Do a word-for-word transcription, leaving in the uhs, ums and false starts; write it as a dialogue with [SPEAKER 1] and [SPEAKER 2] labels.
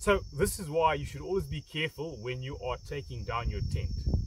[SPEAKER 1] So this is why you should always be careful when you are taking down your tent.